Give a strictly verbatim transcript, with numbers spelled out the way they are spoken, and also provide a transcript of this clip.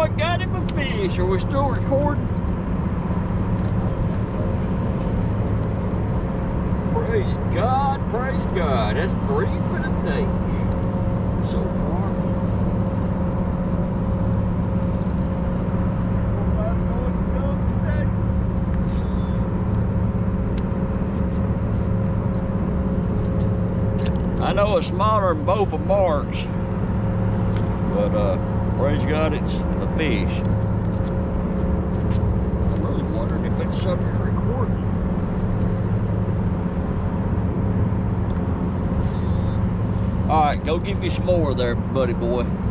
I got him a fish. Are we still recording? Praise God, praise God. That's three for the day so far. I know it's smaller than both of Mark's, but uh, praise God, it's a fish. I'm really wondering if it's something to record. All right, go get me some more there, buddy boy.